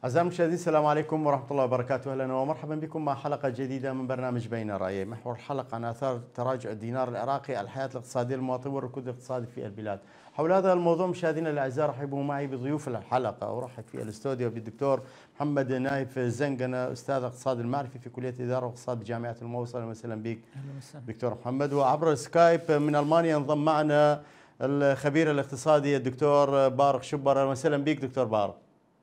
أعزائي المشاهدين، السلام عليكم ورحمة الله وبركاته. أهلا ومرحبا بكم مع حلقة جديدة من برنامج بين رأيين. محور الحلقة عن آثار تراجع الدينار العراقي على الحياة الاقتصادية للمواطن والركود الاقتصادي في البلاد. حول هذا الموضوع مشاهدينا الأعزاء رحبوا معي بضيوف الحلقة. أرحب في الاستوديو بالدكتور محمد نايف زنقنة، أستاذ الاقتصاد المعرفي في كلية إدارة واقتصاد بجامعة الموصل. مثلا بك دكتور محمد. وعبر السكايب من ألمانيا انضم معنا الخبير الاقتصادي الدكتور بارق شبر. مثلا بك دكتور بارق.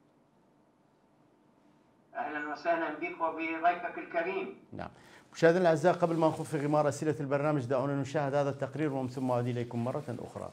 اهلا وسهلا بك وبضيفك الكريم. نعم. مشاهدينا الاعزاء، قبل ما نخوض في غمار اسئله البرنامج دعونا نشاهد هذا التقرير ومن ثم اعود اليكم مره اخرى.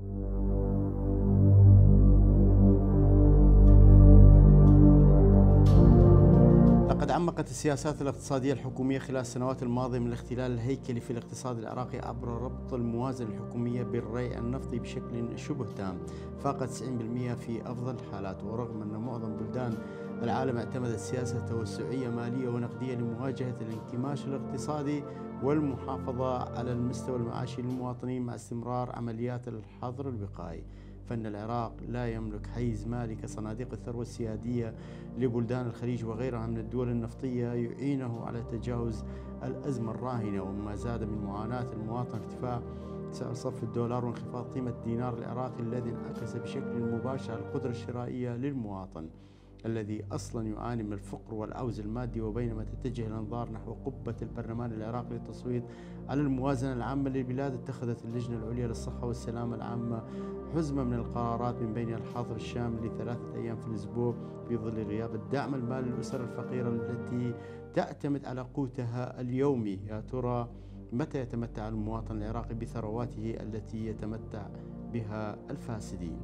لقد عمقت السياسات الاقتصادية الحكومية خلال السنوات الماضية من الاختلال الهيكلي في الاقتصاد العراقي عبر ربط الموازنة الحكومية بالريع النفطي بشكل شبه تام فاق 90% في أفضل الحالات. ورغم أن معظم بلدان العالم اعتمدت سياسة توسعية مالية ونقدية لمواجهة الانكماش الاقتصادي والمحافظة على المستوى المعاشي للمواطنين مع استمرار عمليات الحظر الوقائي، فإن العراق لا يملك حيز مالي كصناديق الثروة السيادية لبلدان الخليج وغيرها من الدول النفطية يعينه على تجاوز الأزمة الراهنة. وما زاد من معاناة المواطن ارتفاع سعر صرف الدولار وانخفاض قيمة الدينار العراقي الذي انعكس بشكل مباشر على القدرة الشرائية للمواطن الذي أصلا يعاني من الفقر والعوز المادي. وبينما تتجه الأنظار نحو قبة البرلمان العراقي للتصويت على الموازنة العامة للبلاد، اتخذت اللجنة العليا للصحة والسلامة العامة حزمة من القرارات من بينها الحظر الشامل ل3 أيام في الأسبوع في ظل غياب الدعم المالي للأسر الفقيرة التي تعتمد على قوتها اليومي. يا ترى متى يتمتع المواطن العراقي بثرواته التي يتمتع بها الفاسدين؟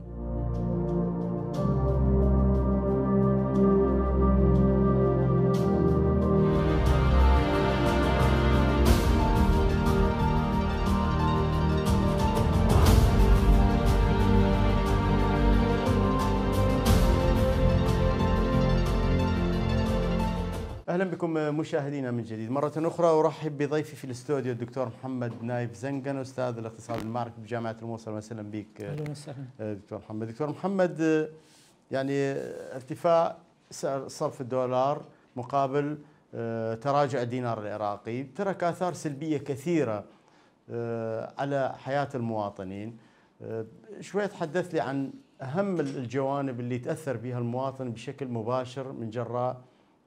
أهلا بكم مشاهدينا من جديد مرة أخرى. أرحب بضيفي في الاستوديو الدكتور محمد نايف زنقنة، أستاذ الاقتصاد المعرفي بجامعة الموصل. وسهلا بك. أهلا وسهلا دكتور محمد. دكتور محمد، يعني ارتفاع سعر صرف الدولار مقابل تراجع الدينار العراقي ترك آثار سلبية كثيرة على حياة المواطنين. شوية تحدث لي عن أهم الجوانب اللي تأثر بها المواطن بشكل مباشر من جراء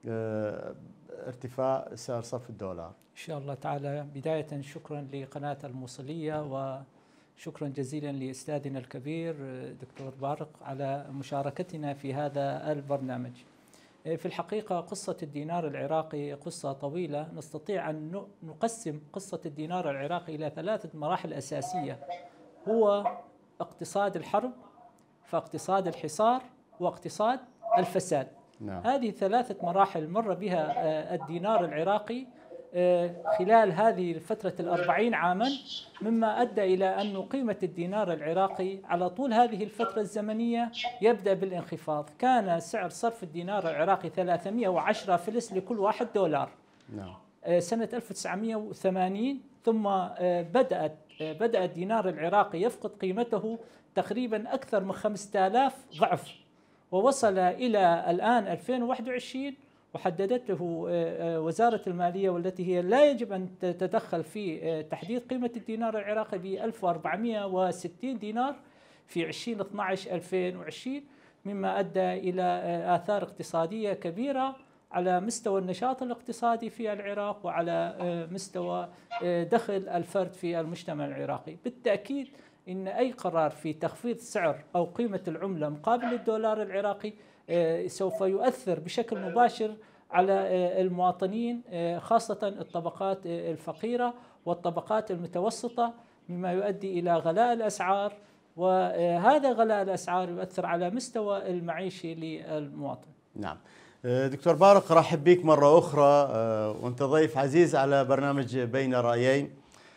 ارتفاع سعر صرف الدولار. إن شاء الله تعالى. بداية شكرا لقناة الموصلية وشكرا جزيلا لأستاذنا الكبير دكتور بارق على مشاركتنا في هذا البرنامج. في الحقيقة قصة الدينار العراقي قصة طويلة، نستطيع أن نقسم قصة الدينار العراقي إلى 3 مراحل أساسية، هو اقتصاد الحرب، فاقتصاد الحصار، واقتصاد الفساد. نعم. هذه 3 مراحل مر بها الدينار العراقي خلال هذه فترة 40 عاما، مما أدى إلى أن قيمة الدينار العراقي على طول هذه الفترة الزمنية يبدأ بالانخفاض. كان سعر صرف الدينار العراقي 310 فلس لكل $1. نعم. سنة 1980 ثم بدأ الدينار العراقي يفقد قيمته تقريبا أكثر من 5000 ضعف، ووصل إلى الآن 2021 وحددته وزارة المالية، والتي هي لا يجب أن تتدخل في تحديد قيمة الدينار العراقي، ب 1460 دينار في 2012-2020، مما أدى إلى آثار اقتصادية كبيرة على مستوى النشاط الاقتصادي في العراق وعلى مستوى دخل الفرد في المجتمع العراقي. بالتأكيد إن أي قرار في تخفيض سعر أو قيمة العملة مقابل الدولار العراقي سوف يؤثر بشكل مباشر على المواطنين، خاصة الطبقات الفقيرة والطبقات المتوسطة، مما يؤدي إلى غلاء الأسعار، وهذا غلاء الأسعار يؤثر على مستوى المعيشي للمواطن. نعم. دكتور بارق، رحب بك مرة أخرى وأنت ضيف عزيز على برنامج بين رأيين.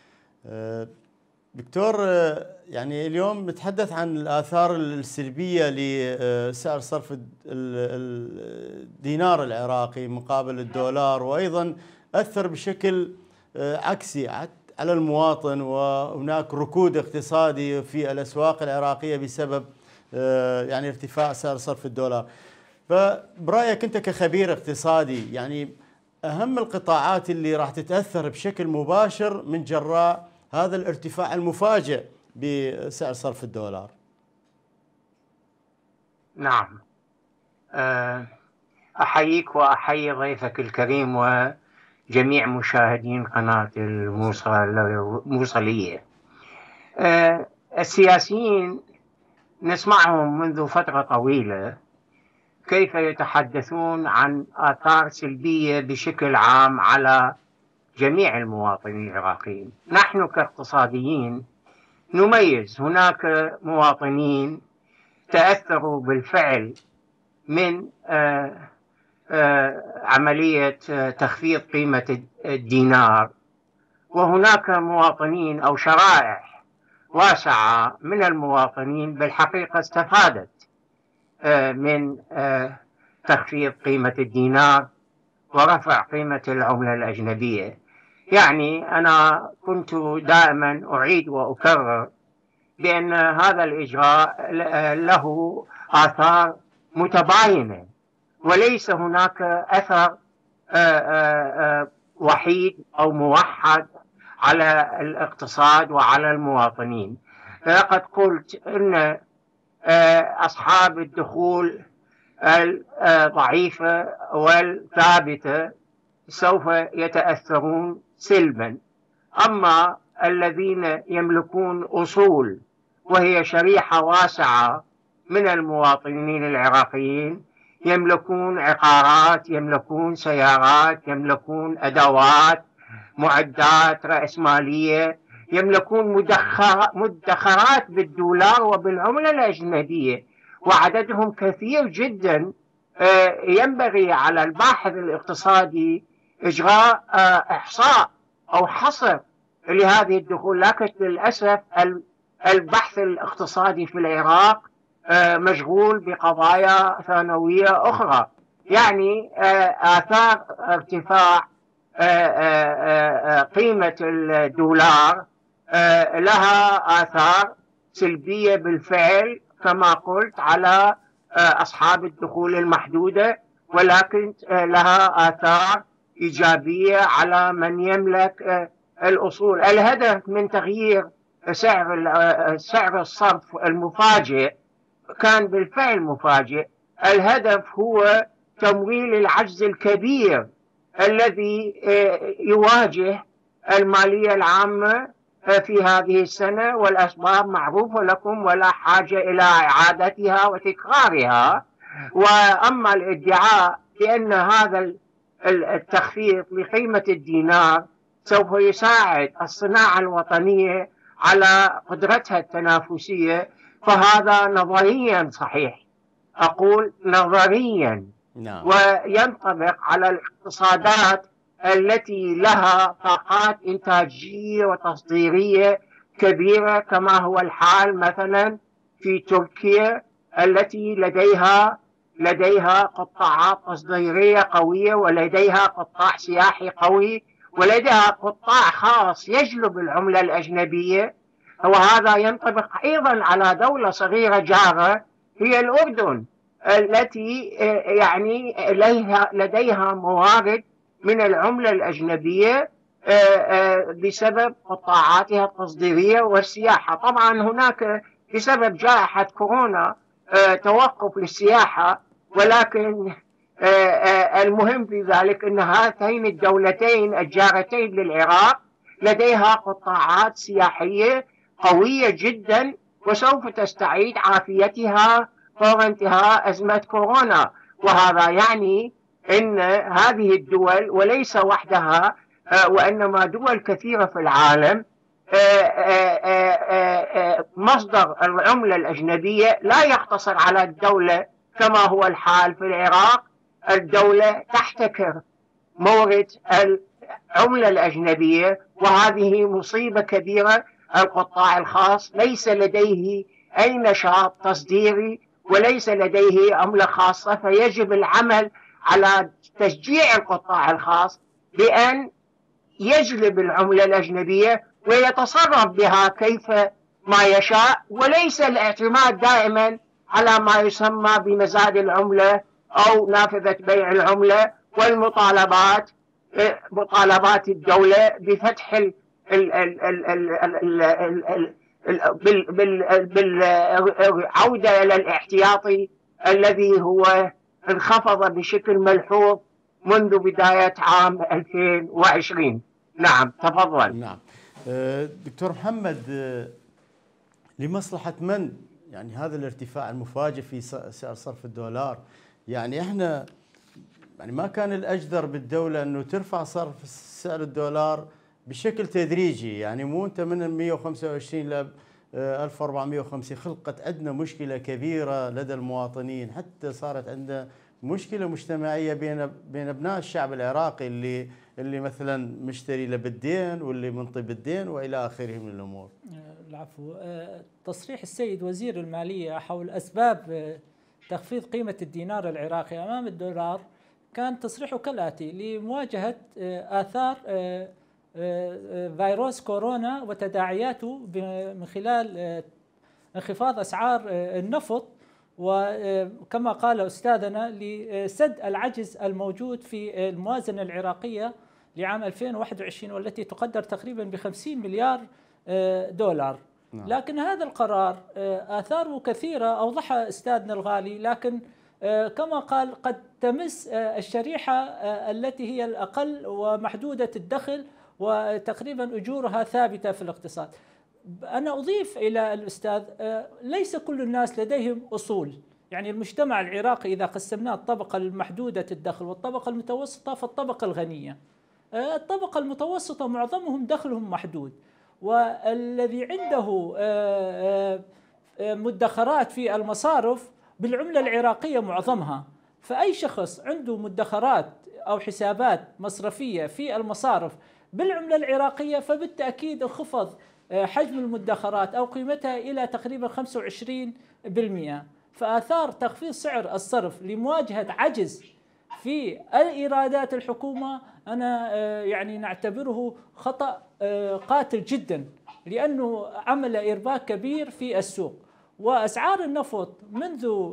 دكتور، يعني اليوم نتحدث عن الآثار السلبية لسعر صرف الدينار العراقي مقابل الدولار، وأيضا أثر بشكل عكسي على المواطن، وهناك ركود اقتصادي في الأسواق العراقية بسبب يعني ارتفاع سعر صرف الدولار. فبرأيك أنت كخبير اقتصادي، يعني أهم القطاعات اللي راح تتأثر بشكل مباشر من جراء هذا الارتفاع المفاجئ بسعر صرف الدولار. نعم، أحييك وأحيي ضيفك الكريم وجميع مشاهدين قناة الموصلية. السياسيين نسمعهم منذ فترة طويلة كيف يتحدثون عن آثار سلبية بشكل عام على جميع المواطنين العراقيين. نحن كاقتصاديين نميز، هناك مواطنين تأثروا بالفعل من عملية تخفيض قيمة الدينار، وهناك مواطنين أو شرائح واسعة من المواطنين بالحقيقة استفادت من تخفيض قيمة الدينار ورفع قيمة العملة الأجنبية. يعني أنا كنت دائما أعيد وأكرر بأن هذا الإجراء له آثار متباينة، وليس هناك أثر وحيد أو موحد على الاقتصاد وعلى المواطنين. لقد قلت أن أصحاب الدخول الضعيفة والثابتة سوف يتأثرون سلبا، أما الذين يملكون أصول وهي شريحة واسعة من المواطنين العراقيين، يملكون عقارات، يملكون سيارات، يملكون أدوات، معدات رأسمالية، يملكون مدخرات بالدولار وبالعملة الأجنبية، وعددهم كثير جدا. ينبغي على الباحث الاقتصادي إجراء إحصاء أو حصر لهذه الدخول، لكن للأسف البحث الاقتصادي في العراق مشغول بقضايا ثانوية أخرى. يعني آثار ارتفاع قيمة الدولار لها آثار سلبية بالفعل كما قلت على أصحاب الدخول المحدودة، ولكن لها آثار إيجابية على من يملك الأصول. الهدف من تغيير سعر الصرف المفاجئ كان بالفعل مفاجئ. الهدف هو تمويل العجز الكبير الذي يواجه المالية العامة في هذه السنة، والأسباب معروفة لكم ولا حاجة إلى إعادتها وتكرارها. وأما الادعاء بأن هذا التخفيض لقيمة الدينار سوف يساعد الصناعة الوطنية على قدرتها التنافسية، فهذا نظريا صحيح، أقول نظريا، وينطبق على الاقتصادات التي لها طاقات إنتاجية وتصديرية كبيرة، كما هو الحال مثلا في تركيا التي لديها قطاعات تصديرية قوية، ولديها قطاع سياحي قوي، ولديها قطاع خاص يجلب العملة الأجنبية. وهذا ينطبق أيضا على دولة صغيرة جارة هي الأردن، التي يعني لديها موارد من العملة الأجنبية بسبب قطاعاتها التصديرية والسياحة. طبعا هناك بسبب جائحة كورونا توقف للسياحة، ولكن المهم في ذلك أن هاتين الدولتين الجارتين للعراق لديها قطاعات سياحية قوية جدا، وسوف تستعيد عافيتها فور انتهاء أزمة كورونا. وهذا يعني أن هذه الدول وليس وحدها، وإنما دول كثيرة في العالم مصدر العملة الأجنبية لا يقتصر على الدولة كما هو الحال في العراق. الدولة تحتكر مورد العملة الأجنبية، وهذه مصيبة كبيرة. القطاع الخاص ليس لديه أي نشاط تصديري وليس لديه عملة خاصة، فيجب العمل على تشجيع القطاع الخاص بأن يجلب العملة الأجنبية ويتصرف بها كيف ما يشاء، وليس الاعتماد دائما على ما يسمى بمزاد العملة أو نافذة بيع العملة، والمطالبات مطالبات الدولة بفتح بالعودة إلى الاحتياطي الذي هو انخفض بشكل ملحوظ منذ بداية عام 2020. نعم تفضل. نعم دكتور محمد، لمصلحة من يعني هذا الارتفاع المفاجئ في سعر صرف الدولار؟ يعني احنا يعني ما كان الأجدر بالدولة أنه ترفع صرف سعر الدولار بشكل تدريجي؟ يعني مو أنت من 125 ل 1450 خلقت عندنا مشكلة كبيرة لدى المواطنين، حتى صارت عندنا مشكلة مجتمعية بين أبناء الشعب العراقي اللي مثلا مشتري له بالدين واللي منطي بالدين وإلى آخره من الأمور. العفو. تصريح السيد وزير المالية حول أسباب تخفيض قيمة الدينار العراقي أمام الدولار كان تصريحه كالآتي: لمواجهة آثار فيروس كورونا وتداعياته من خلال انخفاض أسعار النفط، وكما قال أستاذنا لسد العجز الموجود في الموازنة العراقية لعام 2021 والتي تقدر تقريبا ب50 مليار دولار. لكن هذا القرار آثاره كثيرة أوضحها أستاذنا الغالي، لكن كما قال قد تمس الشريحة التي هي الأقل ومحدودة الدخل وتقريبا أجورها ثابتة في الاقتصاد. أنا أضيف إلى الأستاذ ليس كل الناس لديهم أصول، يعني المجتمع العراقي إذا قسمناه الطبقة المحدودة الدخل والطبقة المتوسطة فالطبقة الغنية. الطبقة المتوسطة معظمهم دخلهم محدود، والذي عنده مدخرات في المصارف بالعملة العراقية معظمها، فأي شخص عنده مدخرات أو حسابات مصرفية في المصارف بالعملة العراقية فبالتأكيد انخفض حجم المدخرات أو قيمتها إلى تقريبا 25%. فآثار تخفيض سعر الصرف لمواجهة عجز في الإيرادات الحكومة أنا يعني نعتبره خطأ قاتل جدا، لأنه عمل إرباك كبير في السوق. وأسعار النفط منذ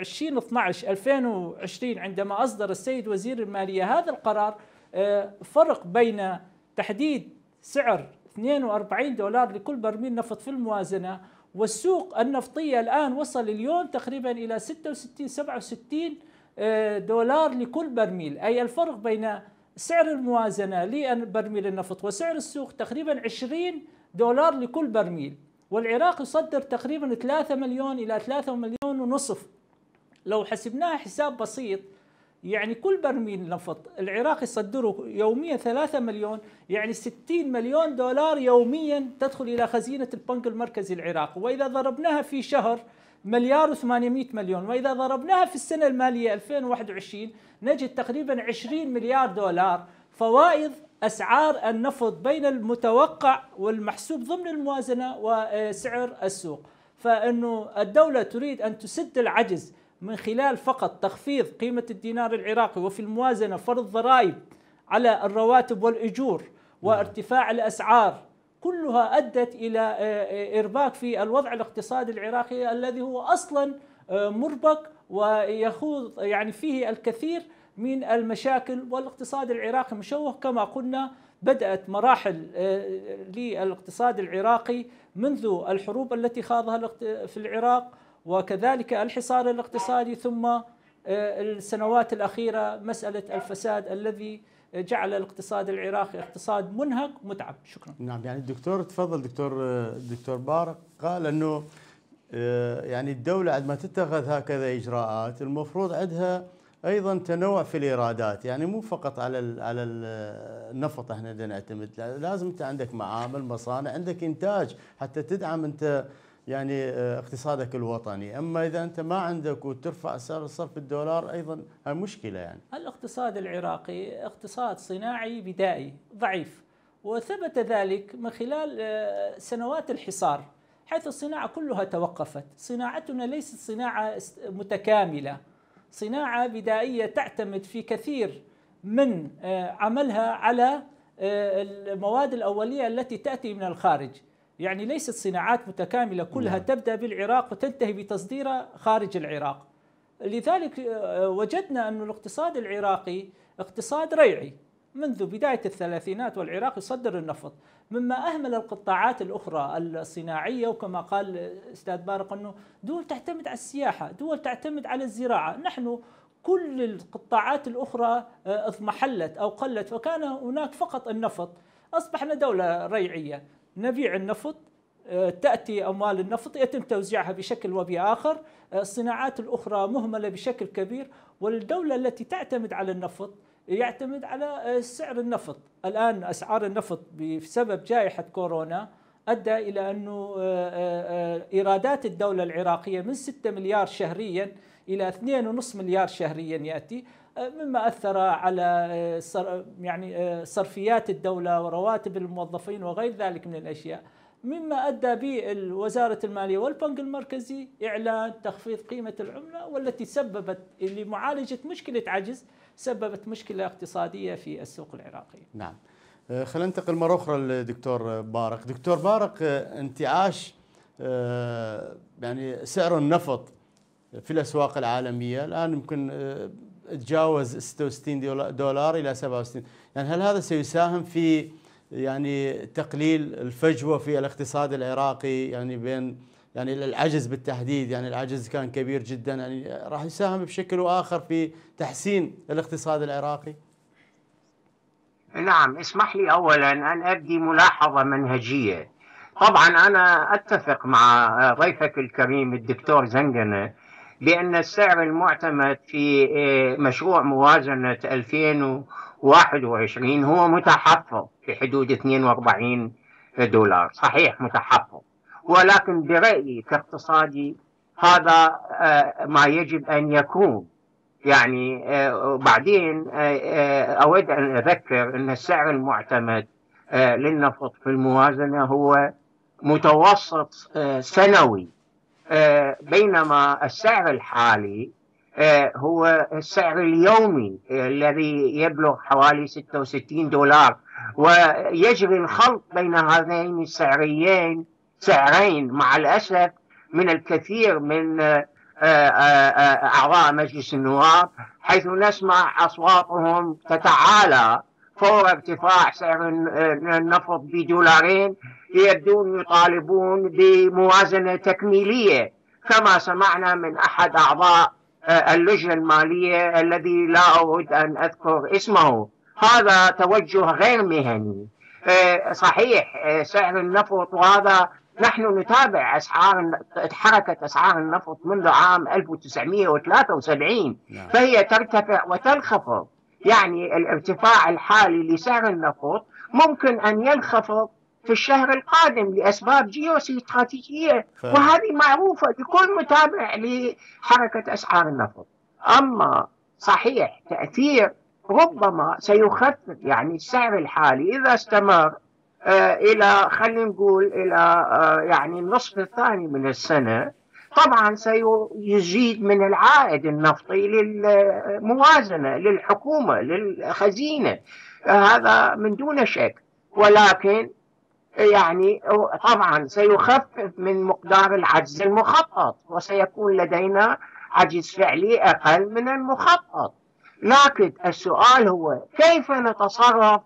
2012-2020 عندما أصدر السيد وزير المالية هذا القرار فرق بين تحديد سعر 42 دولار لكل برميل نفط في الموازنة والسوق النفطية الآن وصل اليوم تقريبا إلى 66-67 دولار لكل برميل، أي الفرق بين سعر الموازنة لبرميل النفط وسعر السوق تقريبا 20 دولار لكل برميل. والعراق يصدر تقريبا 3 مليون إلى 3 مليون ونصف. لو حسبناها حساب بسيط يعني كل برميل نفط العراق يصدره يوميا 3 مليون، يعني 60 مليون دولار يوميا تدخل إلى خزينة البنك المركزي العراقي. وإذا ضربناها في شهر 1,800,000,000، وإذا ضربناها في السنة المالية 2021 نجد تقريبا 20 مليار دولار فوائد أسعار النفط بين المتوقع والمحسوب ضمن الموازنة وسعر السوق. فإنه الدولة تريد أن تسد العجز من خلال فقط تخفيض قيمة الدينار العراقي، وفي الموازنة فرض ضرائب على الرواتب والأجور وارتفاع الأسعار، كلها أدت إلى إرباك في الوضع الاقتصادي العراقي الذي هو أصلا مربك ويخوض يعني فيه الكثير من المشاكل. والاقتصاد العراقي مشوه كما قلنا، بدأت مراحل للاقتصاد العراقي منذ الحروب التي خاضها في العراق وكذلك الحصار الاقتصادي، ثم السنوات الأخيرة مسألة الفساد الذي جعل الاقتصاد العراقي اقتصاد منهك متعب. شكرا. نعم، يعني الدكتور تفضل دكتور بارق قال أنه يعني الدولة عندما تتخذ هكذا إجراءات المفروض عندها أيضا تنوع في الإيرادات، يعني مو فقط على النفط احنا بدنا نعتمد، لازم أنت عندك معامل مصانع عندك إنتاج حتى تدعم أنت يعني اقتصادك الوطني. أما إذا أنت ما عندك وترفع سعر الصرف الدولار أيضا هاي مشكلة. يعني الاقتصاد العراقي اقتصاد صناعي بدائي ضعيف، وثبت ذلك من خلال سنوات الحصار حيث الصناعة كلها توقفت. صناعتنا ليست صناعة متكاملة، صناعة بدائية تعتمد في كثير من عملها على المواد الأولية التي تأتي من الخارج، يعني ليست صناعات متكاملة كلها تبدأ بالعراق وتنتهي بتصديرها خارج العراق. لذلك وجدنا أن الاقتصاد العراقي اقتصاد ريعي منذ بداية الثلاثينات، والعراق يصدر النفط، مما أهمل القطاعات الأخرى الصناعية. وكما قال أستاذ بارق أنه دول تعتمد على السياحة، دول تعتمد على الزراعة، نحن كل القطاعات الأخرى اضمحلت أو قلت، وكان هناك فقط النفط. أصبحنا دولة ريعية، نبيع النفط، تأتي أموال النفط يتم توزيعها بشكل وبآخر، الصناعات الأخرى مهملة بشكل كبير، والدولة التي تعتمد على النفط يعتمد على سعر النفط. الآن أسعار النفط بسبب جائحة كورونا أدى إلى أنه إيرادات الدولة العراقية من 6 مليار شهريا إلى 2.5 مليار شهريا يأتي، مما أثر على يعني صرفيات الدولة ورواتب الموظفين وغير ذلك من الأشياء، مما أدى به وزارة المالية والبنك المركزي إعلان تخفيض قيمة العملة، والتي سببت لمعالجة مشكلة عجز، سببت مشكلة اقتصادية في السوق العراقي. نعم. خلينا ننتقل مرة أخرى للدكتور بارق. دكتور بارق، انتعاش يعني سعر النفط في الأسواق العالمية الآن يمكن تجاوز 66 دولار إلى 67، يعني هل هذا سيساهم في يعني تقليل الفجوة في الاقتصاد العراقي، يعني بين يعني العجز بالتحديد، يعني العجز كان كبير جدا، يعني راح يساهم بشكل آخر في تحسين الاقتصاد العراقي؟ نعم، اسمح لي أولا أن أبدي ملاحظة منهجية. طبعا أنا أتفق مع ضيفك الكريم الدكتور زنقنة بأن السعر المعتمد في مشروع موازنة 2021 هو متحفظ في حدود 42 دولار، صحيح متحفظ، ولكن برأيي كاقتصادي هذا ما يجب أن يكون. يعني بعدين أود أن أذكر أن السعر المعتمد للنفط في الموازنة هو متوسط سنوي، بينما السعر الحالي هو السعر اليومي الذي يبلغ حوالي 66 دولار، ويجري الخلط بين هذين سعرين مع الأسف من الكثير من أعضاء مجلس النواب، حيث نسمع أصواتهم تتعالى فور ارتفاع سعر النفط بدولارين يبدون يطالبون بموازنة تكميلية، كما سمعنا من أحد أعضاء اللجنة المالية الذي لا أود أن أذكر اسمه. هذا توجه غير مهني. صحيح سعر النفط، وهذا نحن نتابع حركة أسعار النفط منذ عام 1973، فهي ترتفع وتنخفض. يعني الارتفاع الحالي لسعر النفط ممكن أن ينخفض في الشهر القادم لأسباب جيوستراتيجية، وهذه معروفة لكل متابع لحركة أسعار النفط. أما صحيح تأثير ربما سيخفف، يعني السعر الحالي إذا استمر إلى خلينا نقول إلى يعني النصف الثاني من السنة، طبعا سيزيد من العائد النفطي للموازنة للحكومة للخزينة، هذا من دون شك. ولكن يعني طبعا سيخفف من مقدار العجز المخطط، وسيكون لدينا عجز فعلي أقل من المخطط. لكن السؤال هو كيف نتصرف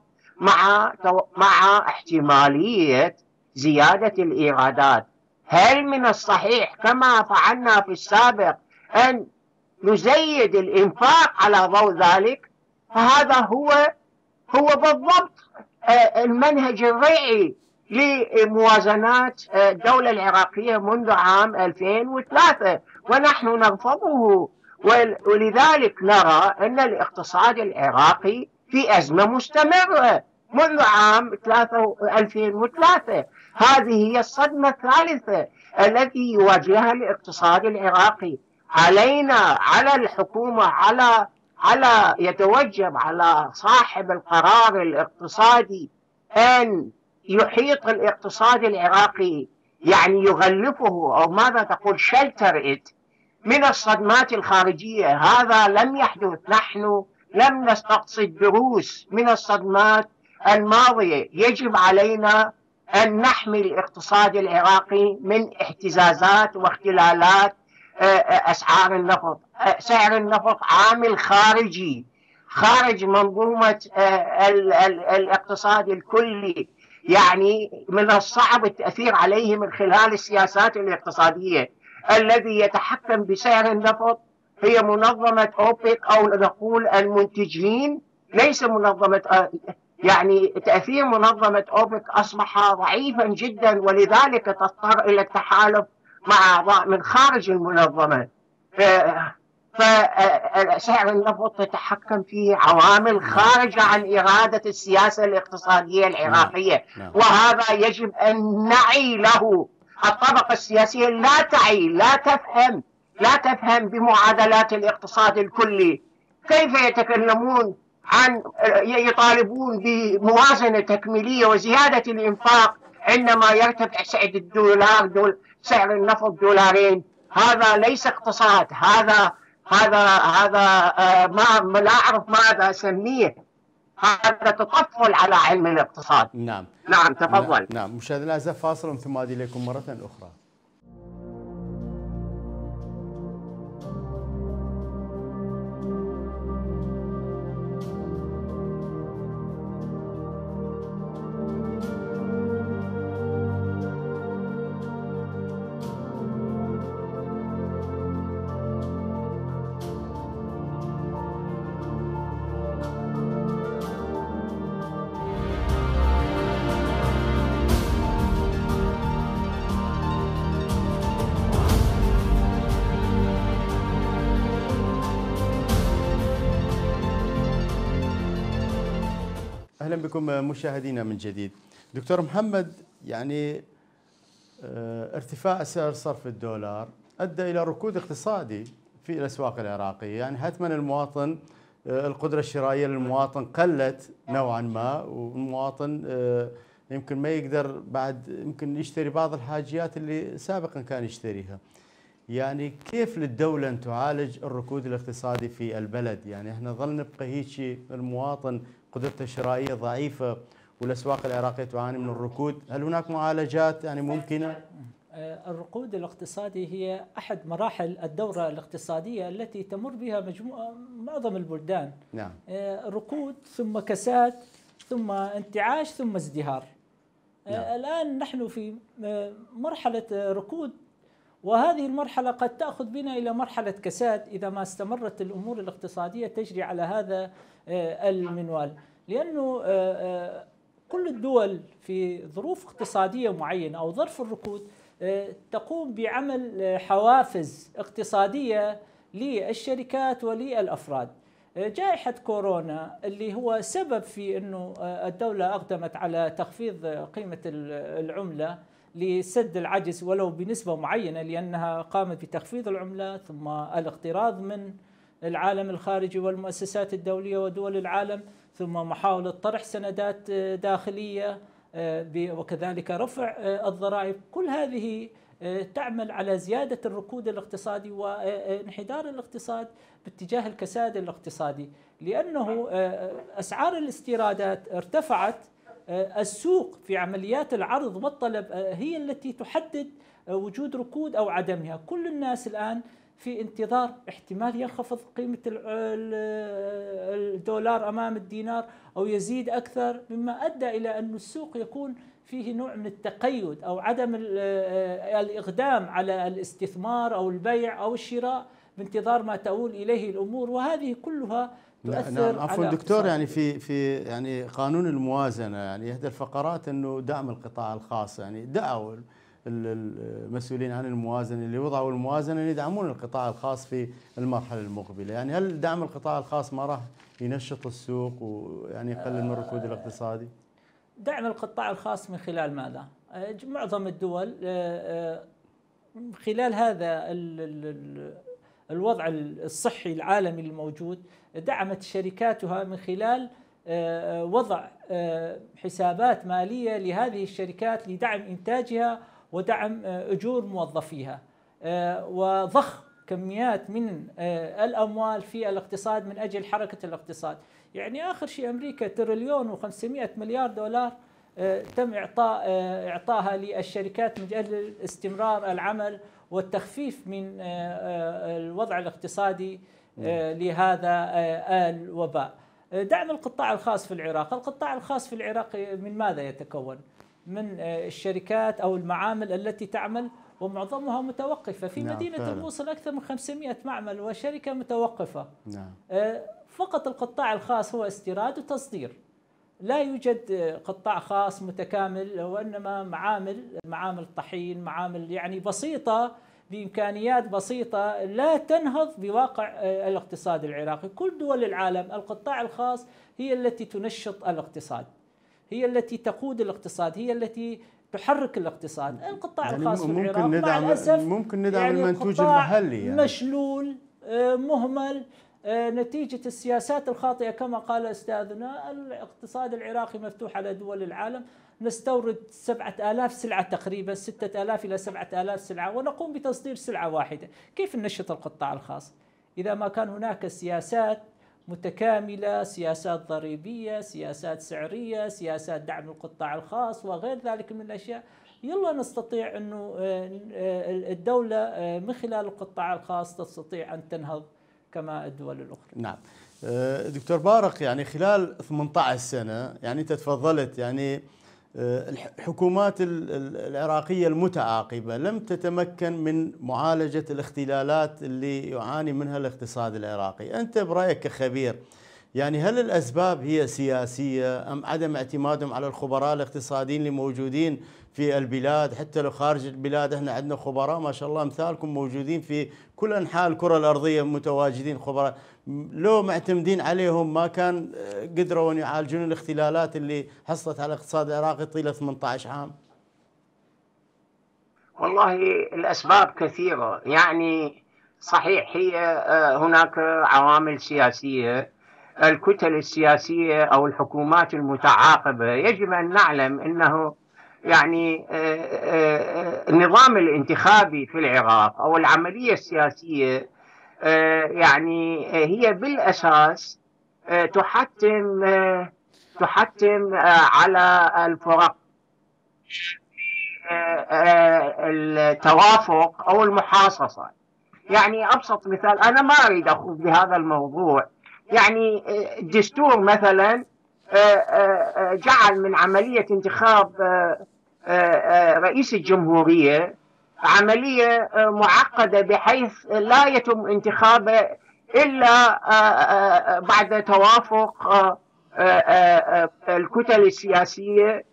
مع احتمالية زيادة الإيرادات؟ هل من الصحيح كما فعلنا في السابق أن نزيد الإنفاق على ضوء ذلك؟ فهذا هو بالضبط المنهج الريعي لموازنات الدولة العراقية منذ عام 2003، ونحن نرفضه. ولذلك نرى أن الاقتصاد العراقي في أزمة مستمرة منذ عام 2003. هذه هي الصدمة الثالثة التي يواجهها الاقتصاد العراقي. علينا، على الحكومة، على يتوجب على صاحب القرار الاقتصادي أن يحيط الاقتصاد العراقي، يعني يغلفه، أو ماذا تقول شلتر إت، من الصدمات الخارجية. هذا لم يحدث، نحن لم نستقصد دروس من الصدمات الماضية. يجب علينا أن نحمي الاقتصاد العراقي من اهتزازات واختلالات أسعار النفط. سعر النفط عامل خارجي، خارج منظومة الاقتصاد الكلي، يعني من الصعب التأثير عليه من خلال السياسات الاقتصادية. الذي يتحكم بسعر النفط هي منظمة أوبك، أو نقول المنتجين، ليس منظمة. يعني تأثير منظمة أوبك أصبح ضعيفا جدا، ولذلك تضطر إلى التحالف مع أعضاء من خارج المنظمة. فسعر النفط تتحكم فيه عوامل خارجة عن إرادة السياسة الاقتصادية العراقية، وهذا يجب أن نعي له. الطبقة السياسية لا تعي، لا تفهم بمعادلات الاقتصاد الكلي. كيف يتكلمون عن يطالبون بموازنة تكميلية وزيادة الإنفاق عندما يرتفع سعر النفط $2؟ هذا ليس اقتصاد، هذا ما لا أعرف ماذا أسميه. هذا تطفل على علم الاقتصاد. نعم تفضل. نعم مشاهدينا الأعزاء، فاصل ثم أعود إليكم مرة أخرى. أهلا بكم مشاهدينا من جديد. دكتور محمد، يعني ارتفاع سعر صرف الدولار أدى إلى ركود اقتصادي في الأسواق العراقية، يعني حتما المواطن القدرة الشرائية للمواطن قلت نوعا ما، والمواطن يمكن ما يقدر بعد يمكن يشتري بعض الحاجيات اللي سابقا كان يشتريها. يعني كيف للدولة أن تعالج الركود الاقتصادي في البلد؟ يعني احنا ظل نبقى هيك المواطن قدرته الشرائية ضعيفة والأسواق العراقية تعاني من الركود. هل هناك معالجات يعني ممكنة؟ الركود الاقتصادي هي أحد مراحل الدورة الاقتصادية التي تمر بها معظم البلدان. نعم. ركود ثم كساد ثم انتعاش ثم ازدهار. نعم. الآن نحن في مرحلة ركود، وهذه المرحلة قد تأخذ بنا إلى مرحلة كساد إذا ما استمرت الأمور الاقتصادية تجري على هذا المنوال، لأنه كل الدول في ظروف اقتصادية معينة أو ظرف الركود تقوم بعمل حوافز اقتصادية للشركات وللأفراد. جائحة كورونا اللي هو سبب في أنه الدولة أقدمت على تخفيض قيمة العملة لسد العجز ولو بنسبة معينة، لأنها قامت بتخفيض العملة ثم الاقتراض من العالم الخارجي والمؤسسات الدولية ودول العالم، ثم محاولة طرح سندات داخلية، وكذلك رفع الضرائب. كل هذه تعمل على زيادة الركود الاقتصادي وانحدار الاقتصاد باتجاه الكساد الاقتصادي، لأنه أسعار الاستيرادات ارتفعت. السوق في عمليات العرض والطلب هي التي تحدد وجود ركود أو عدمها. كل الناس الآن في انتظار احتمال ينخفض قيمة الدولار أمام الدينار أو يزيد أكثر، مما أدى إلى أن السوق يكون فيه نوع من التقيد أو عدم الإقدام على الاستثمار أو البيع أو الشراء بانتظار ما تؤول إليه الأمور، وهذه كلها تؤثر. نعم عفوا دكتور، يعني في يعني قانون الموازنة يعني إحدى الفقرات أنه دعم القطاع الخاص، يعني دعوا المسؤولين عن الموازنة اللي وضعوا الموازنة يدعمون القطاع الخاص في المرحلة المقبلة. يعني هل دعم القطاع الخاص ما راح ينشط السوق ويعني يقلل من الركود الاقتصادي؟ دعم القطاع الخاص من خلال ماذا؟ معظم الدول خلال هذا الوضع الصحي العالمي الموجود دعمت شركاتها من خلال وضع حسابات مالية لهذه الشركات لدعم إنتاجها ودعم أجور موظفيها، وضخ كميات من الأموال في الاقتصاد من أجل حركة الاقتصاد. يعني آخر شيء أمريكا $1.5 تريليون تم إعطائها للشركات من أجل استمرار العمل والتخفيف من الوضع الاقتصادي لهذا الوباء. دعم القطاع الخاص في العراق. القطاع الخاص في العراق من ماذا يتكون؟ من الشركات أو المعامل التي تعمل ومعظمها متوقفة. في مدينة الموصل أكثر من 500 معمل وشركة متوقفة. فقط القطاع الخاص هو استيراد وتصدير، لا يوجد قطاع خاص متكامل، وإنما معامل طحين، معامل يعني بسيطة بإمكانيات بسيطة لا تنهض بواقع الاقتصاد العراقي. كل دول العالم القطاع الخاص هي التي تنشط الاقتصاد، هي التي تقود الاقتصاد، هي التي تحرك الاقتصاد. القطاع الخاص في العراق مع الأسف ممكن ندعم المنتوج المحلي، يعني مشلول مهمل نتيجة السياسات الخاطئة. كما قال أستاذنا، الاقتصاد العراقي مفتوح على دول العالم، نستورد 7000 سلعة تقريبا، 6000 إلى 7000 سلعة، ونقوم بتصدير سلعة واحدة. كيف ننشط القطاع الخاص إذا ما كان هناك سياسات متكاملة، سياسات ضريبية، سياسات سعرية، سياسات دعم القطاع الخاص وغير ذلك من الأشياء؟ يلا نستطيع أنه الدولة من خلال القطاع الخاص تستطيع أن تنهض كما الدول الأخرى. نعم دكتور بارق، يعني خلال 18 سنة يعني أنت تفضلت يعني الحكومات العراقية المتعاقبة لم تتمكن من معالجة الاختلالات اللي يعاني منها الاقتصاد العراقي. أنت برأيك كخبير، يعني هل الأسباب هي سياسية أم عدم اعتمادهم على الخبراء الاقتصاديين اللي موجودين في البلاد؟ حتى لو خارج البلاد احنا عندنا خبراء ما شاء الله امثالكم موجودين في كل أنحاء الكرة الأرضية، متواجدين خبراء، لو معتمدين عليهم ما كان قدروا أن يعالجون الاختلالات اللي حصلت على الاقتصاد العراقي طيلة 18 عام؟ والله الأسباب كثيرة، يعني صحيح هي هناك عوامل سياسية. الكتل السياسية أو الحكومات المتعاقبة يجب أن نعلم أنه يعني النظام الانتخابي في العراق أو العملية السياسية يعني هي بالأساس تحتم على الفرق التوافق أو المحاصصة. يعني أبسط مثال، أنا ما أريد أخوض بهذا الموضوع، يعني الدستور مثلا جعل من عملية انتخاب رئيس الجمهورية عملية معقدة بحيث لا يتم انتخابه إلا بعد توافق الكتل السياسية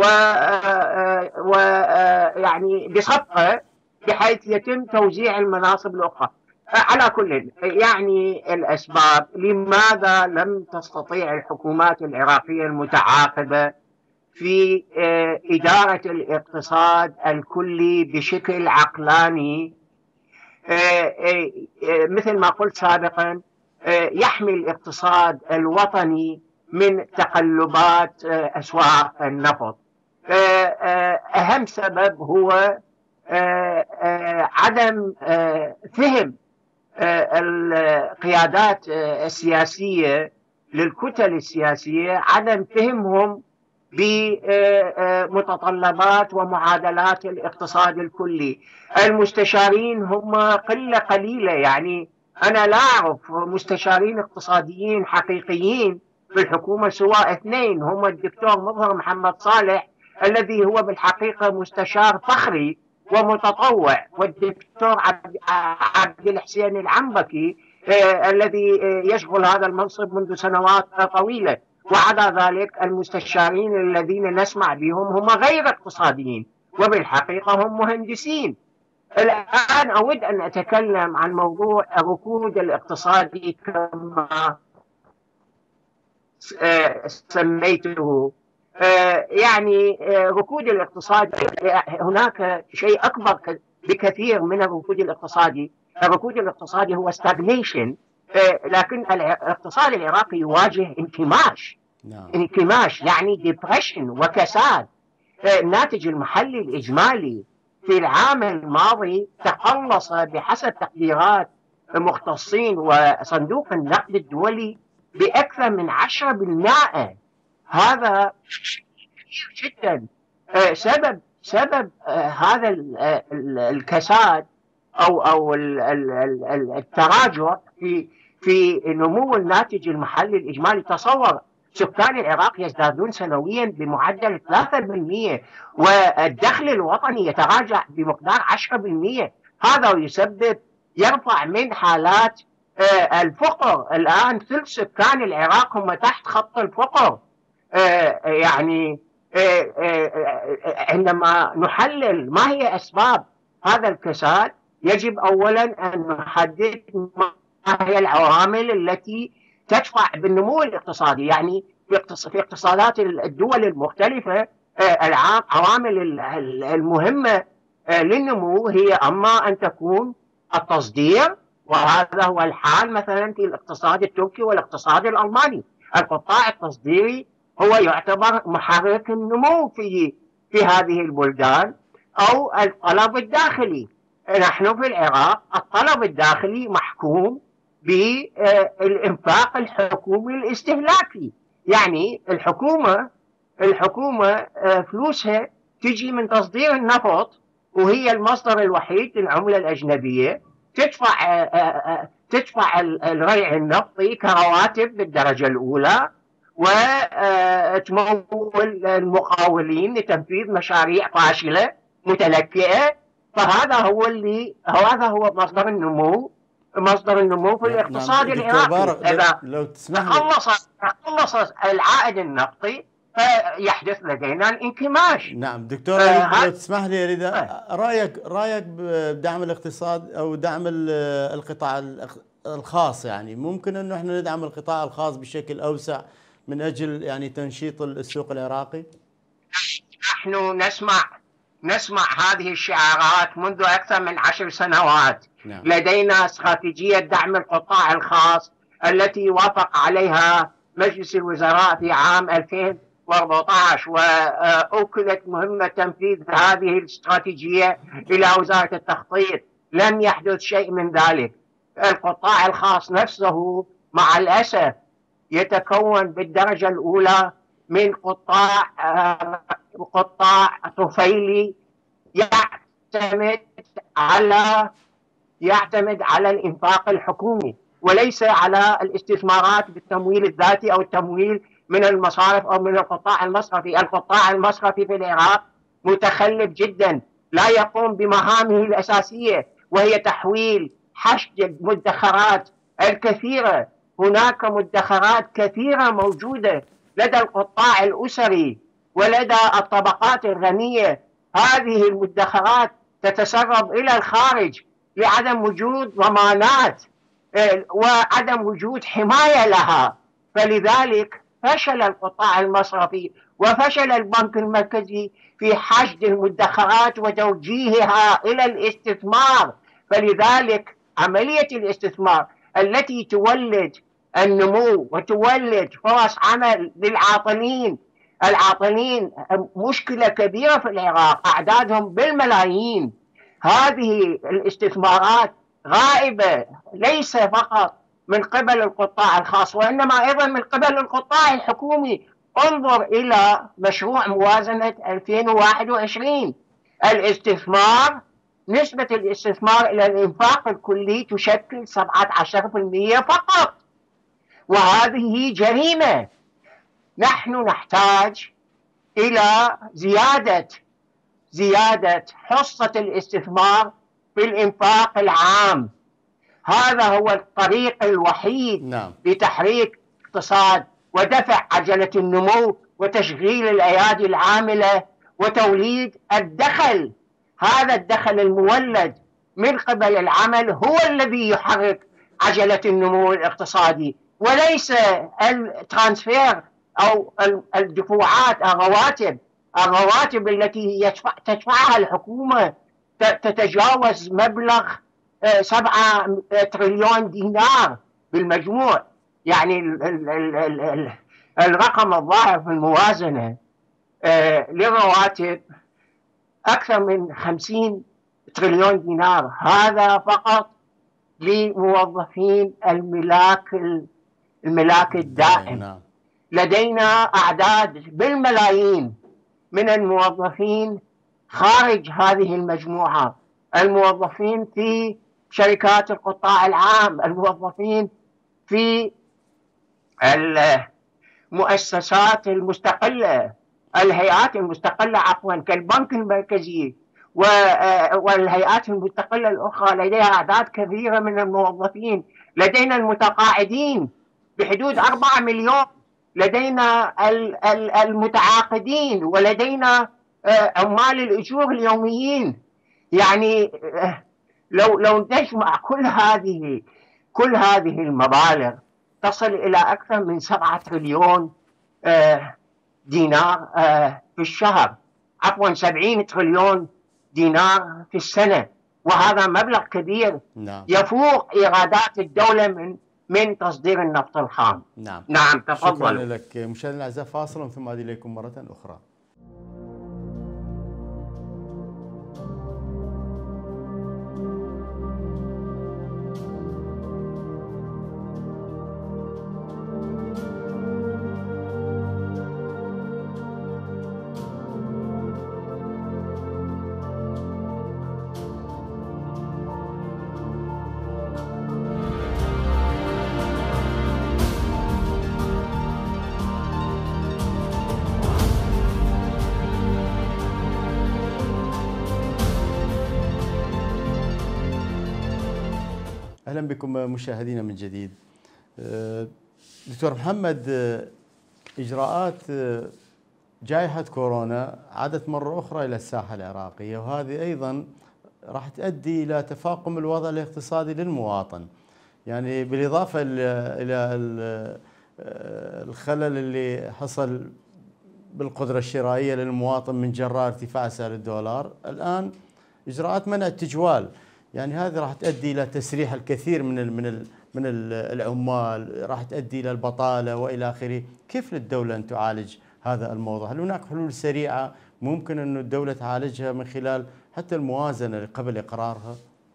ويعني بصفقة بحيث يتم توزيع المناصب الأخرى. على كل يعني الأسباب لماذا لم تستطيع الحكومات العراقية المتعاقبة في إدارة الاقتصاد الكلي بشكل عقلاني، مثل ما قلت سابقا يحمي الاقتصاد الوطني من تقلبات أسواق النفط. أهم سبب هو عدم فهم القيادات السياسية للكتل السياسية، عدم فهمهم بمتطلبات ومعادلات الاقتصاد الكلي. المستشارين هم قلة قليلة، يعني أنا لا أعرف مستشارين اقتصاديين حقيقيين في الحكومة سواء اثنين، هم الدكتور مظهر محمد صالح الذي هو بالحقيقة مستشار فخري ومتطوع، والدكتور عبد الحسين العنبكي الذي يشغل هذا المنصب منذ سنوات طويلة. وعلى ذلك المستشارين الذين نسمع بهم هم غير اقتصاديين وبالحقيقة هم مهندسين. الآن أود أن أتكلم عن موضوع الركود الاقتصادي كما سميته. يعني ركود الاقتصاد، هناك شيء أكبر بكثير من الركود الاقتصادي. الركود الاقتصادي هو stagnation، لكن الاقتصاد العراقي يواجه انكماش يعني depression وكساد. الناتج المحلي الإجمالي في العام الماضي تقلص بحسب تقديرات مختصين وصندوق النقد الدولي بأكثر من 10%. هذا كبير جدا. سبب هذا الكساد او التراجع في نمو الناتج المحلي الاجمالي. تصور سكان العراق يزدادون سنويا بمعدل 3%، والدخل الوطني يتراجع بمقدار 10%. هذا يرفع من حالات الفقر. الآن ثلث سكان العراق هم تحت خط الفقر. يعني عندما نحلل ما هي أسباب هذا الكساد، يجب أولا أن نحدد ما هي العوامل التي تدفع بالنمو الاقتصادي. يعني في اقتصادات الدول المختلفة العوامل المهمة للنمو هي أما أن تكون التصدير، وهذا هو الحال مثلا في الاقتصاد التركي والاقتصاد الألماني. القطاع التصديري هو يعتبر محرك النمو في هذه البلدان، أو الطلب الداخلي. نحن في العراق الطلب الداخلي محكوم بالإنفاق الحكومي الاستهلاكي. يعني الحكومة فلوسها تجي من تصدير النفط، وهي المصدر الوحيد للعملة الأجنبية. تدفع الريع النفطي كرواتب بالدرجة الأولى، وتمول المقاولين لتنفيذ مشاريع فاشلة متلكئة. فهذا هو مصدر النمو في الاقتصاد العراقي. لو تسمح تخلص العائد النفطي فيحدث لدينا الانكماش. نعم دكتور، لو تسمح لي أريد رأيك بدعم الاقتصاد أو دعم القطاع الخاص. يعني ممكن أنه احنا ندعم القطاع الخاص بشكل أوسع من أجل يعني تنشيط السوق العراقي؟ نحن نسمع هذه الشعارات منذ أكثر من 10 سنوات. نعم. لدينا استراتيجية دعم القطاع الخاص التي وافق عليها مجلس الوزراء في عام 2014، وأوكلت مهمة تنفيذ هذه الاستراتيجية إلى وزارة التخطيط. لم يحدث شيء من ذلك. القطاع الخاص نفسه مع الأسف يتكون بالدرجة الأولى من قطاع طفيلي يعتمد على الإنفاق الحكومي، وليس على الاستثمارات بالتمويل الذاتي أو التمويل من المصارف أو من القطاع المصرفي. القطاع المصرفي في العراق متخلف جدا، لا يقوم بمهامه الأساسية، وهي تحويل حشد المدخرات الكثيرة. هناك مدخرات كثيرة موجودة لدى القطاع الأسري ولدى الطبقات الغنية. هذه المدخرات تتسرب إلى الخارج لعدم وجود ضمانات وعدم وجود حماية لها. فلذلك فشل القطاع المصرفي وفشل البنك المركزي في حشد المدخرات وتوجيهها إلى الاستثمار. فلذلك عملية الاستثمار التي تولد النمو وتولد فرص عمل للعاطلين. العاطلين مشكلة كبيرة في العراق، أعدادهم بالملايين. هذه الاستثمارات غائبة ليس فقط من قبل القطاع الخاص، وإنما أيضا من قبل القطاع الحكومي. انظر إلى مشروع موازنة 2021. نسبة الاستثمار إلى الإنفاق الكلي تشكل 17% فقط، وهذه جريمة. نحن نحتاج إلى زيادة حصة الاستثمار في الإنفاق العام. هذا هو الطريق الوحيد نعم. لتحريك الاقتصاد ودفع عجلة النمو وتشغيل الأيادي العاملة وتوليد الدخل. هذا الدخل المولد من قبل العمل هو الذي يحرك عجلة النمو الاقتصادي، وليس الترانسفير أو الدفوعات. الرواتب التي تدفعها الحكومة تتجاوز مبلغ 7 تريليون دينار بالمجموع. يعني الرقم الظاهر في الموازنة للرواتب أكثر من 50 تريليون دينار. هذا فقط لموظفين الملاك الدائم. نعم. لدينا أعداد بالملايين من الموظفين خارج هذه المجموعة، الموظفين في شركات القطاع العام، الموظفين في المؤسسات المستقلة، الهيئات المستقلة عفوا، كالبنك المركزي والهيئات المستقلة الأخرى، لديها أعداد كبيرة من الموظفين. لدينا المتقاعدين بحدود 4 مليون، لدينا المتعاقدين، ولدينا عمال الأجور اليوميين. يعني لو نجمع كل هذه المبالغ تصل إلى أكثر من 7 تريليون دينار في الشهر، عفوا 70 تريليون دينار في السنة، وهذا مبلغ كبير. نعم. يفوق إيرادات الدولة من تصدير النفط الخام. نعم تفضل. شكرا لك مشاهدينا الأعزاء، فاصل ثم أعود إليكم مرة أخرى. أهلا بكم مشاهدينا من جديد. دكتور محمد، إجراءات جائحة كورونا عادت مرة أخرى إلى الساحة العراقية، وهذه أيضا راح تؤدي إلى تفاقم الوضع الاقتصادي للمواطن، يعني بالإضافة إلى الخلل اللي حصل بالقدرة الشرائية للمواطن من جراء ارتفاع سعر الدولار. الآن إجراءات منع التجوال، يعني هذه راح تؤدي إلى تسريح الكثير من العمال، راح تؤدي إلى البطالة وإلى آخره. كيف للدولة أن تعالج هذا الموضوع؟ هل هناك حلول سريعة ممكن أن الدولة تعالجها من خلال حتى الموازنة قبل إقرارها؟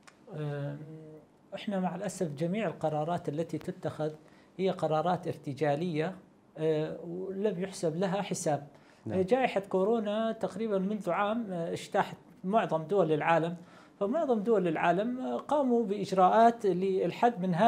احنا مع الأسف جميع القرارات التي تتخذ هي قرارات ارتجالية ولم يحسب لها حساب. نعم. جائحة كورونا تقريبا منذ عام اجتاحت معظم دول العالم، فمعظم دول العالم قاموا بإجراءات للحد من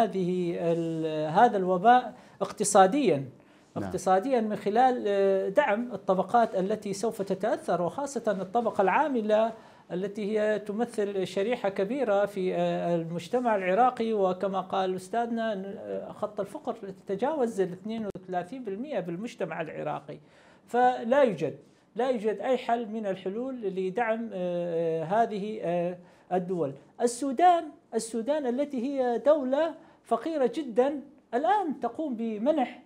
هذا الوباء اقتصاديا. نعم. اقتصاديا من خلال دعم الطبقات التي سوف تتأثر، وخاصة الطبقة العاملة التي هي تمثل شريحة كبيرة في المجتمع العراقي، وكما قال أستاذنا خط الفقر تتجاوز 32% بالمجتمع العراقي. فلا يوجد أي حل من الحلول لدعم هذه الدول. السودان التي هي دولة فقيرة جدا الآن تقوم بمنح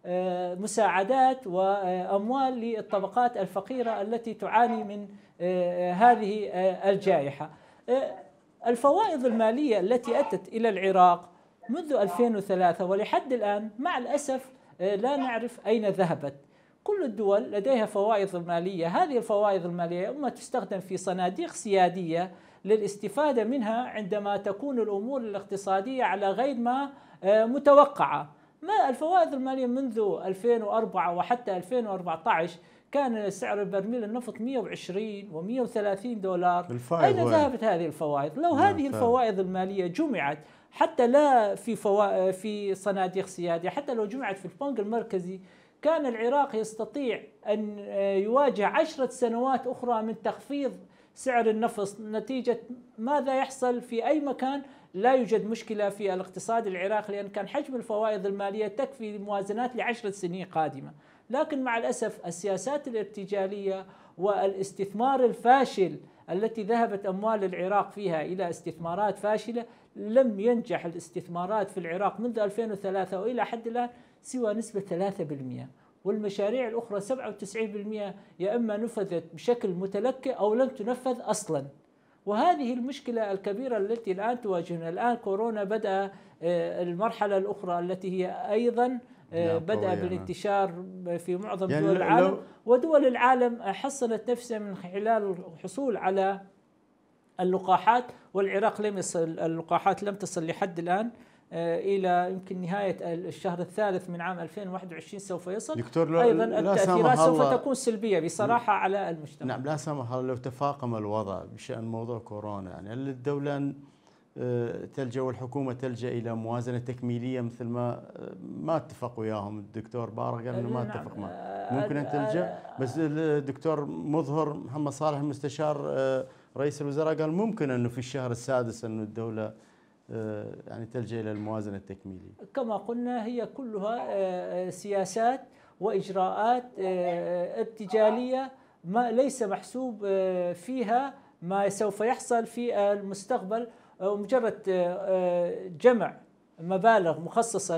مساعدات وأموال للطبقات الفقيرة التي تعاني من هذه الجائحة. الفوائض المالية التي أتت إلى العراق منذ 2003 ولحد الآن مع الأسف لا نعرف أين ذهبت. كل الدول لديها فوائض مالية، هذه الفوائض المالية إما تستخدم في صناديق سيادية للاستفادة منها عندما تكون الأمور الاقتصادية على غير ما متوقعة. ما الفوائض المالية منذ 2004 وحتى 2014 كان سعر برميل النفط 120 و130 دولار. أين ذهبت هذه الفوائض؟ لو هذه الفوائض المالية جمعت حتى لا في صناديق سيادية، حتى لو جمعت في البنك المركزي، كان العراق يستطيع أن يواجه 10 سنوات أخرى من تخفيض سعر النفط. نتيجة ماذا يحصل في أي مكان؟ لا يوجد مشكلة في الاقتصاد العراقي، لأن كان حجم الفوائض المالية تكفي موازنات ل10 سنين قادمة. لكن مع الأسف السياسات الارتجالية والاستثمار الفاشل التي ذهبت أموال العراق فيها إلى استثمارات فاشلة، لم ينجح الاستثمارات في العراق منذ 2003 وإلى حد الآن سوى نسبة 3%، والمشاريع الأخرى 97% يا إما نفذت بشكل متلكئ أو لم تنفذ أصلا. وهذه المشكلة الكبيرة التي الآن تواجهنا. الآن كورونا بدأ المرحلة الأخرى التي هي أيضا بدأ بالانتشار في معظم دول العالم، ودول العالم حصنت نفسها من خلال الحصول على اللقاحات، والعراق لم يصل، اللقاحات لم تصل لحد الآن إلى يمكن نهاية الشهر الثالث من عام 2021 سوف يصل. دكتور، أيضا التأثيرات سوف تكون سلبية بصراحة على المجتمع. نعم، لا سمح الله لو تفاقم الوضع بشأن موضوع كورونا، يعني هل الدولة تلجأ والحكومة تلجأ إلى موازنة تكميلية مثل ما اتفق وياهم الدكتور بارق؟ قال إنه ما اتفق معه. ممكن أن تلجأ، بس الدكتور مظهر محمد صالح المستشار رئيس الوزراء قال ممكن أنه في الشهر السادس أنه الدولة يعني تلجأ إلى الموازنة التكميلية. كما قلنا هي كلها سياسات وإجراءات ارتجالية، ما ليس محسوب فيها ما سوف يحصل في المستقبل. ومجرد جمع مبالغ مخصصة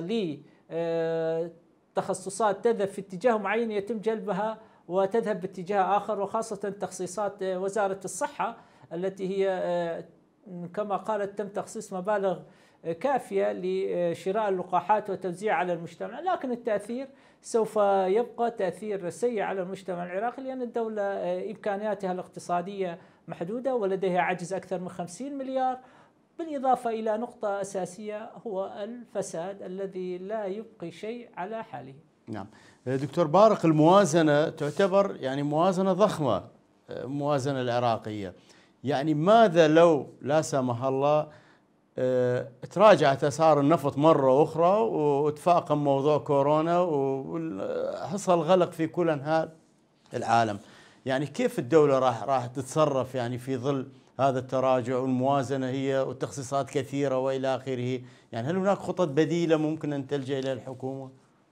لتخصصات تذهب في اتجاه معين يتم جلبها وتذهب باتجاه آخر، وخاصة تخصيصات وزارة الصحة التي هي كما قالت تم تخصيص مبالغ كافية لشراء اللقاحات وتوزيع على المجتمع، لكن التأثير سوف يبقى تأثير سيء على المجتمع العراقي، لأن الدولة إمكانياتها الاقتصادية محدودة ولديها عجز أكثر من 50 مليار، بالإضافة إلى نقطة أساسية هو الفساد الذي لا يبقي شيء على حاله. نعم دكتور بارق، الموازنة تعتبر يعني موازنة ضخمة، موازنة العراقية، يعني ماذا لو لا سمح الله تراجعت أسعار النفط مرة أخرى وتفاقم موضوع كورونا وحصل غلق في كل أنحاء العالم؟ يعني كيف الدولة راح تتصرف يعني في ظل هذا التراجع والموازنة هي والتخصيصات كثيرة وإلى آخره؟ يعني هل هناك خطط بديلة ممكن أن تلجأ إلى الحكومة؟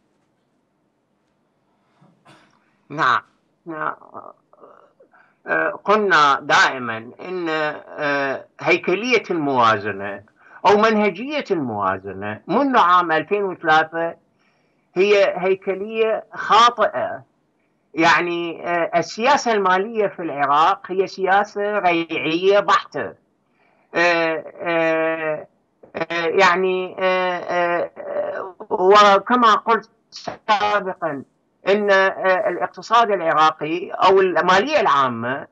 نعم، قلنا دائما أن هيكلية الموازنة أو منهجية الموازنة منذ عام 2003 هي هيكلية خاطئة. يعني السياسة المالية في العراق هي سياسة ريعية بحتة. يعني وكما قلت سابقا أن الاقتصاد العراقي أو المالية العامة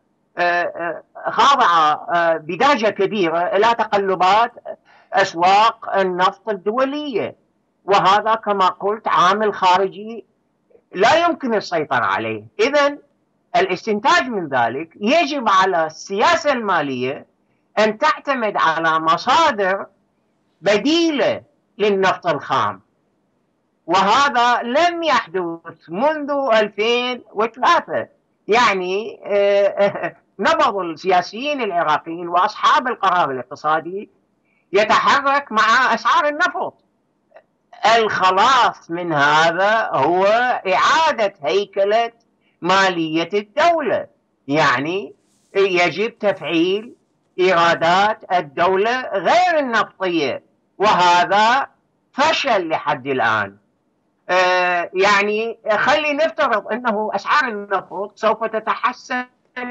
خاضعة بدرجة كبيرة إلى تقلبات أسواق النفط الدولية، وهذا كما قلت عامل خارجي لا يمكن السيطرة عليه. إذن الاستنتاج من ذلك يجب على السياسة المالية أن تعتمد على مصادر بديلة للنفط الخام، وهذا لم يحدث منذ 2003. يعني نبض السياسيين العراقيين وأصحاب القرار الاقتصادي يتحرك مع أسعار النفط. الخلاص من هذا هو إعادة هيكلة مالية الدولة، يعني يجب تفعيل إيرادات الدولة غير النفطية، وهذا فشل لحد الآن. يعني خلي نفترض أنه أسعار النفط سوف تتحسن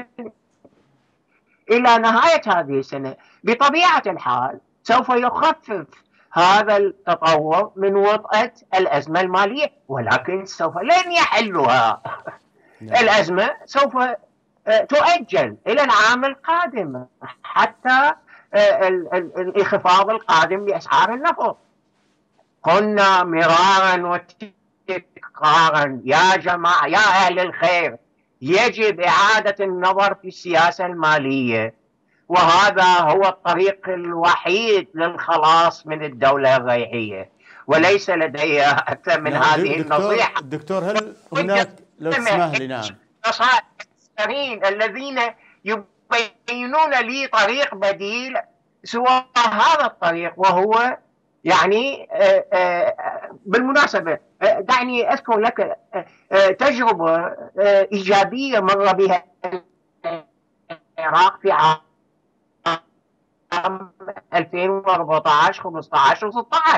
إلى نهاية هذه السنة، بطبيعة الحال سوف يخفف هذا التطور من وطأة الأزمة المالية، ولكن سوف لن يحلها. الأزمة سوف تؤجل إلى العام القادم حتى الانخفاض القادم لأسعار النفط. قلنا مرارا وتكرارا يا جماعة يا أهل الخير، يجب إعادة النظر في السياسة المالية، وهذا هو الطريق الوحيد للخلاص من الدولة الريعية، وليس لدي أكثر من هذه النصيحة. دكتور هل هناك لو تسمح لي نصائح الذين يبينون لي طريق بديل سوى هذا الطريق، وهو يعني بالمناسبة دعني أذكر لك تجربة إيجابية مر بها العراق في عام 2014 15 و16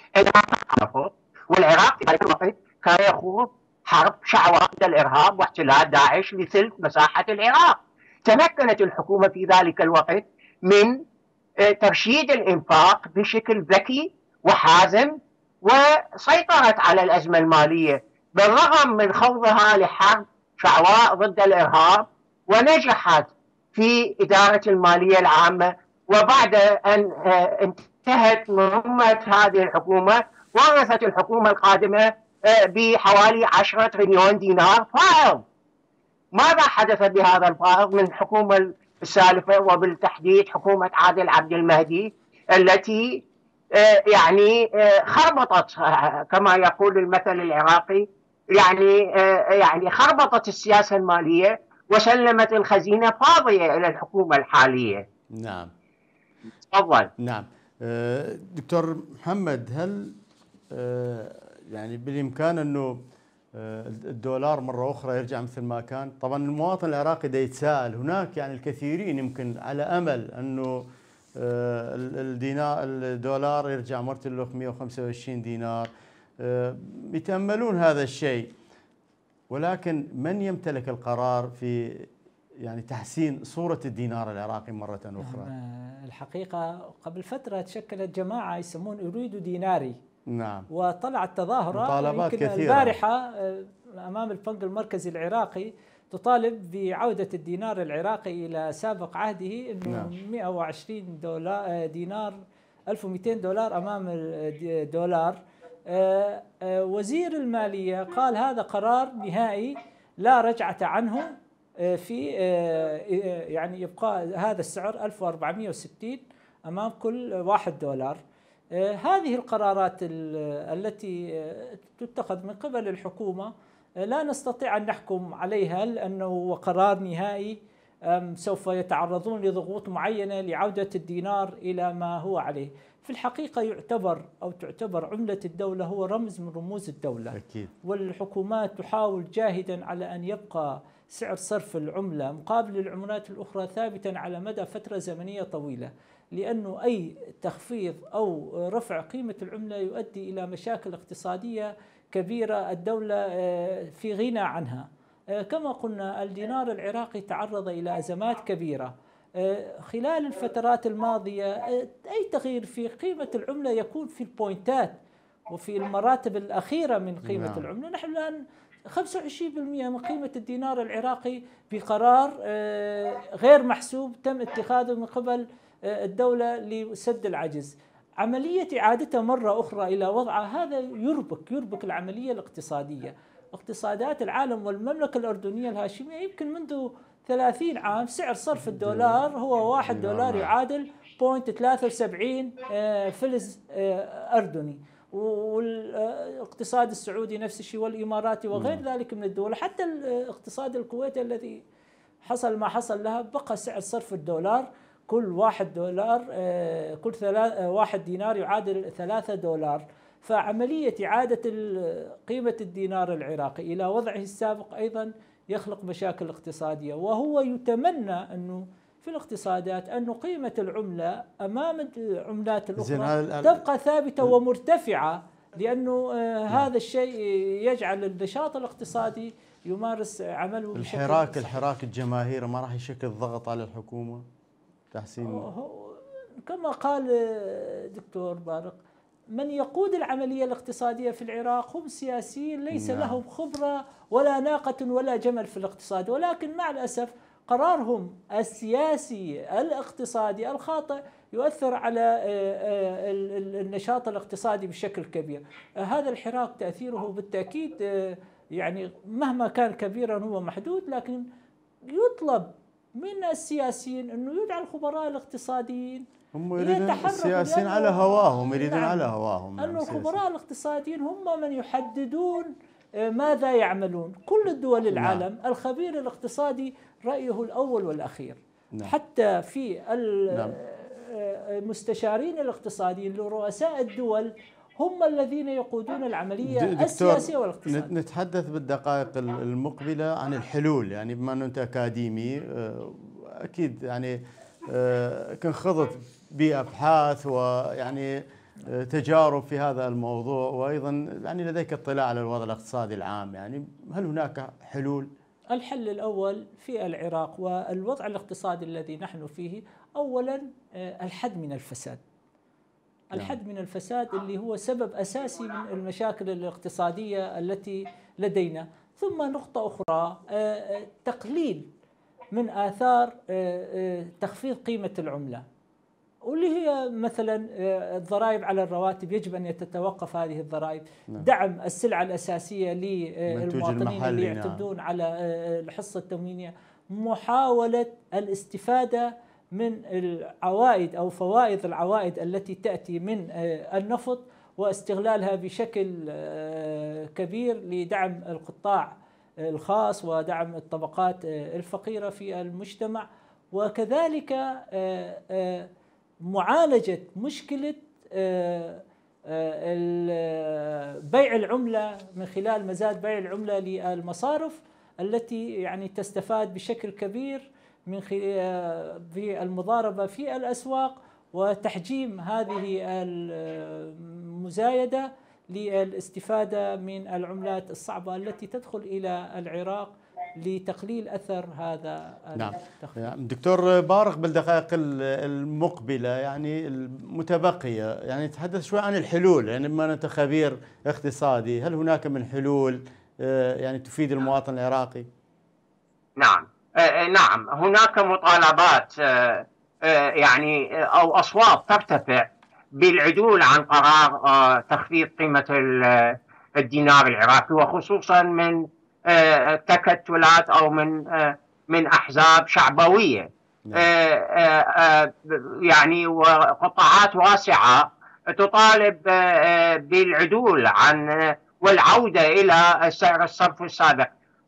والعراق في ذلك الوقت كان يخوض حرب شعواء ضد الإرهاب واحتلال داعش لثلث مساحة العراق. تمكنت الحكومة في ذلك الوقت من ترشيد الإنفاق بشكل ذكي وحازم، وسيطرت على الأزمة المالية بالرغم من خوضها لحرب شعواء ضد الإرهاب، ونجحت في إدارة المالية العامة. وبعد أن انتهت مهمة هذه الحكومة، ورثت الحكومة القادمة بحوالي 10 تريليون دينار فائض. ماذا حدث بهذا الفائض من الحكومة السالفة، وبالتحديد حكومة عادل عبد المهدي، التي يعني خربطت كما يقول المثل العراقي، يعني خربطت السياسة المالية وسلمت الخزينة فاضية إلى الحكومة الحالية. نعم. تفضل. نعم. دكتور محمد، هل يعني بالإمكان أنه الدولار مرة أخرى يرجع مثل ما كان؟ طبعا المواطن العراقي دا يتساءل، هناك يعني الكثيرين يمكن على أمل أنه الدولار يرجع مرتين 125 دينار، يتأملون هذا الشيء، ولكن من يمتلك القرار في يعني تحسين صورة الدينار العراقي مرة أخرى؟ الحقيقة قبل فترة تشكلت جماعة يسمون أريد ديناري. نعم. وطلعت تظاهرة مطالبات كثيرة البارحة أمام البنك المركزي العراقي تطالب بعودة الدينار العراقي إلى سابق عهده، أنه 120 دينار 1200 دولار أمام الدولار. وزير المالية قال هذا قرار نهائي لا رجعة عنه، في يعني يبقى هذا السعر 1460 أمام كل 1 دولار. هذه القرارات التي تتخذ من قبل الحكومة لا نستطيع أن نحكم عليها، لأنه قرار نهائي. سوف يتعرضون لضغوط معينة لعودة الدينار إلى ما هو عليه. في الحقيقة تعتبر عملة الدولة هو رمز من رموز الدولة. أكيد. والحكومات تحاول جاهدا على أن يبقى سعر صرف العملة مقابل العملات الأخرى ثابتا على مدى فترة زمنية طويلة، لأنه أي تخفيض أو رفع قيمة العملة يؤدي إلى مشاكل اقتصادية كبيرة الدولة في غنى عنها. كما قلنا الدينار العراقي تعرض إلى أزمات كبيرة خلال الفترات الماضية. أي تغيير في قيمة العملة يكون في البوينتات وفي المراتب الأخيرة من قيمة العملة. نحن الآن 25% من قيمة الدينار العراقي بقرار غير محسوب تم اتخاذه من قبل الدولة لسد العجز. عملية إعادتها مرة أخرى إلى وضعها هذا يربك العملية الاقتصادية. اقتصادات العالم والمملكة الأردنية الهاشمية يمكن منذ 30 عام سعر صرف الدولار هو 1 دولار يعادل 0.73 فلس أردني، والاقتصاد السعودي نفس الشيء، والإماراتي وغير ذلك من الدول. حتى الاقتصاد الكويتي الذي حصل ما حصل لها بقى سعر صرف الدولار كل 1 دولار كل 1 دينار يعادل 3 دولار. فعملية إعادة قيمة الدينار العراقي إلى وضعه السابق أيضا يخلق مشاكل اقتصادية. وهو يتمنى أنه في الاقتصادات أن قيمة العملة أمام العملات الأخرى تبقى ثابتة ومرتفعة، لأنه هذا الشيء يجعل النشاط الاقتصادي يمارس عمله بشكل الحراك الجماهيري ما راح يشكل ضغط على الحكومة تحسين؟ كما قال دكتور بارق، من يقود العملية الاقتصادية في العراق هم سياسيين ليس لهم خبرة ولا ناقة ولا جمل في الاقتصاد، ولكن مع الأسف قرارهم السياسي الاقتصادي الخاطئ يؤثر على النشاط الاقتصادي بشكل كبير. هذا الحراك تأثيره بالتأكيد يعني مهما كان كبيرا هو محدود، لكن يطلب من السياسيين أنه يدعى الخبراء الاقتصاديين هم يريدون السياسيين على هواهم، يريدون على هواهم. أن الخبراء الاقتصاديين هم من يحددون ماذا يعملون. كل الدول العالم الخبير الاقتصادي رأيه الأول والأخير. حتى في المستشارين الاقتصاديين لرؤساء الدول هم الذين يقودون العملية السياسية والاقتصادية. نتحدث بالدقائق المقبلة عن الحلول، يعني بما أنه أنت أكاديمي أكيد يعني كنت خضت بأبحاث ويعني تجارب في هذا الموضوع، وأيضا يعني لديك اطلاع على الوضع الاقتصادي العام، يعني هل هناك حلول؟ الحل الأول في العراق والوضع الاقتصادي الذي نحن فيه، أولا الحد من الفساد. الحد من الفساد اللي هو سبب أساسي من المشاكل الاقتصادية التي لدينا. ثم نقطة أخرى تقليل من آثار تخفيض قيمة العملة. واللي هي مثلا الضرائب على الرواتب، يجب أن تتوقف هذه الضرائب. دعم السلعة الأساسية للمواطنين اللي يعتمدون على الحصة التموينية. محاولة الاستفادة من العوائد أو فوائد العوائد التي تأتي من النفط واستغلالها بشكل كبير لدعم القطاع الخاص ودعم الطبقات الفقيرة في المجتمع، وكذلك معالجة مشكلة بيع العملة من خلال مزاد بيع العملة للمصارف التي يعني تستفاد بشكل كبير من المضاربة في الأسواق، وتحجيم هذه المزايدة للاستفادة من العملات الصعبة التي تدخل إلى العراق لتقليل أثر هذا التخفيض. نعم دكتور بارق، بالدقائق المقبلة يعني المتبقية يعني تحدث شوي عن الحلول، يعني بما أنت خبير اقتصادي، هل هناك من حلول يعني تفيد المواطن العراقي؟ نعم هناك مطالبات يعني أو أصوات ترتفع بالعدول عن قرار تخفيض قيمة الدينار العراقي، وخصوصا من تكتلات أو من أحزاب شعبوية يعني وقطاعات واسعة تطالب بالعدول عن والعودة إلى سعر الصرف السابق.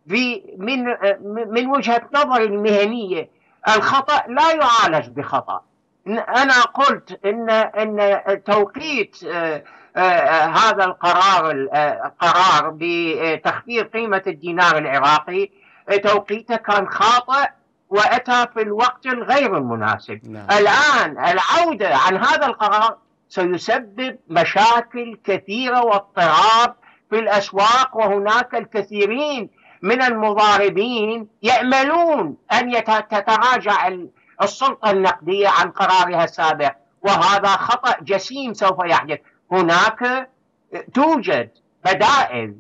من وجهة نظري المهنية الخطأ لا يعالج بخطأ. أنا قلت إن توقيت هذا القرار بتخفيض قيمة الدينار العراقي توقيته كان خاطئ وأتى في الوقت الغير المناسب. الآن العودة عن هذا القرار سيسبب مشاكل كثيرة واضطراب في الأسواق، وهناك الكثيرين من المضاربين يأملون أن تتراجع السلطة النقدية عن قرارها السابق، وهذا خطأ جسيم سوف يحدث. هناك توجد بدائل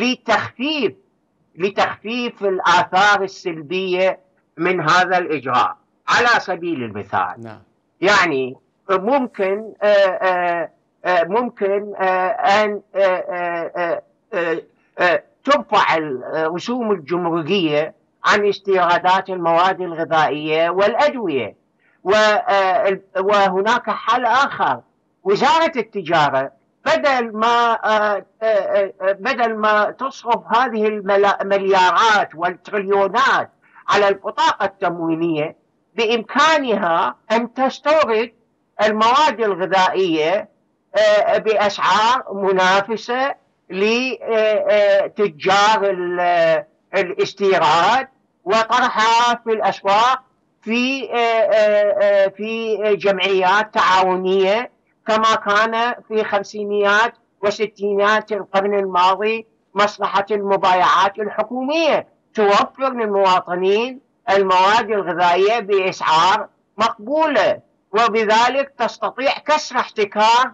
لتخفيف الآثار السلبية من هذا الإجراء. على سبيل المثال يعني ممكن أن ترفع الرسوم الجمركية عن استيرادات المواد الغذائية والأدوية. وهناك حل آخر، وزارة التجارة بدل ما تصرف هذه المليارات والتريليونات على البطاقة التموينية، بإمكانها أن تستورد المواد الغذائية بأسعار منافسة لتجار الاستيراد وطرحها في الأسواق في جمعيات تعاونية، كما كان في خمسينيات وستينات القرن الماضي مصلحة المبايعات الحكومية توفر للمواطنين المواد الغذائية بأسعار مقبولة، وبذلك تستطيع كسر احتكار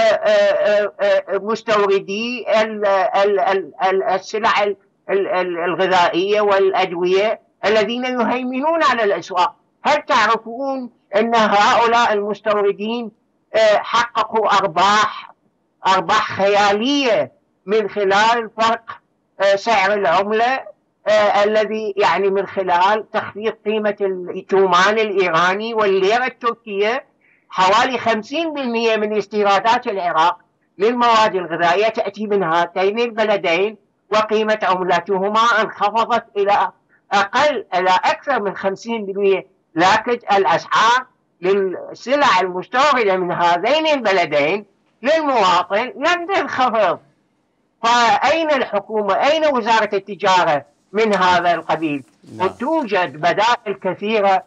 مستوردي السلع الغذائية والأدوية الذين يهيمنون على الأسواق. هل تعرفون أن هؤلاء المستوردين حققوا أرباح خيالية من خلال فرق سعر العملة الذي يعني من خلال تخفيض قيمة التومان الإيراني والليرة التركية؟ حوالي 50% من استيرادات العراق للمواد الغذائية تأتي من هاتين البلدين، وقيمة عملتهما انخفضت إلى أكثر من 50%، لكن الأسعار للسلع المستوردة من هذين البلدين للمواطن لم تنخفض. فأين الحكومة؟ أين وزارة التجارة من هذا القبيل؟ وتوجد بدائل كثيرة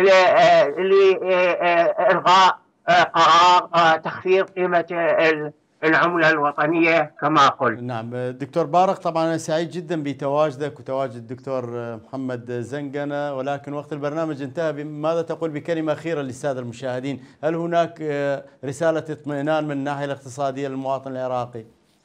لإلغاء قرار تخفيض قيمة العملة الوطنية كما قلت. نعم دكتور بارق، طبعا أنا سعيد جدا بتواجدك وتواجد الدكتور محمد زنقنة، ولكن وقت البرنامج انتهى. ماذا تقول بكلمة أخيرة للسادة المشاهدين؟ هل هناك رسالة اطمئنان من الناحية الاقتصادية للمواطن العراقي؟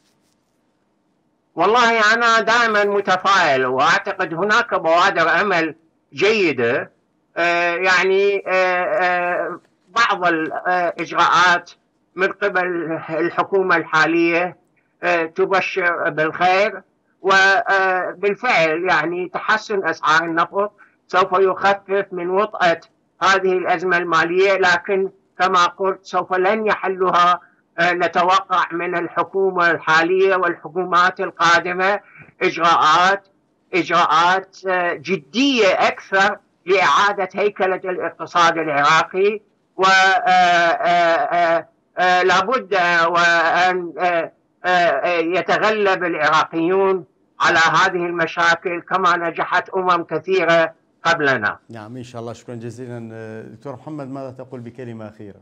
والله أنا دائما متفائل، وأعتقد هناك بوادر أمل جيدة. يعني بعض الإجراءات من قبل الحكومة الحالية تبشر بالخير، وبالفعل يعني تحسن أسعار النفط سوف يخفف من وطأة هذه الأزمة المالية، لكن كما قلت سوف لن يحلها. نتوقع من الحكومة الحالية والحكومات القادمة إجراءات جدية أكثر لإعادة هيكلة الاقتصاد العراقي، ولابد وأن يتغلب العراقيون على هذه المشاكل كما نجحت كثيرة قبلنا. نعم إن شاء الله. شكرا جزيلا. دكتور محمد، ماذا تقول بكلمة أخيرة؟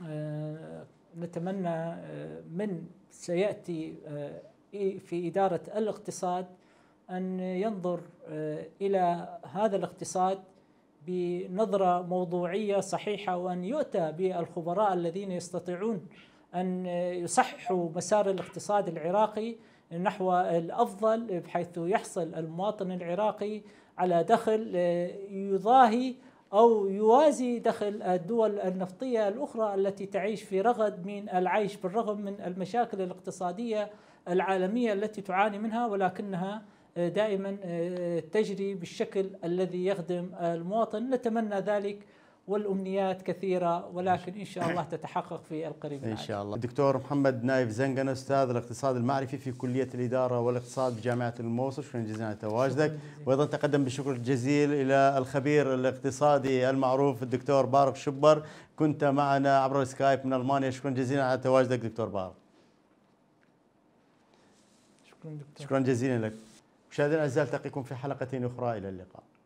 نتمنى من سيأتي في إدارة الاقتصاد أن ينظر إلى هذا الاقتصاد بنظرة موضوعية صحيحة، وأن يؤتى بالخبراء الذين يستطيعون أن يصححوا مسار الاقتصاد العراقي نحو الأفضل، بحيث يحصل المواطن العراقي على دخل يضاهي أو يوازي دخل الدول النفطية الأخرى التي تعيش في رغد من العيش بالرغم من المشاكل الاقتصادية العالمية التي تعاني منها، ولكنها دائما تجري بالشكل الذي يخدم المواطن. نتمنى ذلك والأمنيات كثيرة، ولكن إن شاء الله تتحقق في القريب العاجل. إن شاء الله. الدكتور محمد نايف زنقنة، أستاذ الاقتصاد المعرفي في كلية الإدارة والاقتصاد بجامعة الموصل، شكرا جزيلا على تواجدك. وأيضا تقدم بالشكر الجزيل إلى الخبير الاقتصادي المعروف الدكتور بارق شبر، كنت معنا عبر السكايب من ألمانيا. شكرا جزيلا على تواجدك دكتور بارق. شكرا دكتور. شكرا جزيلا لك. مشاهدينا الأعزاء، التقيكم في حلقة أخرى، إلى اللقاء.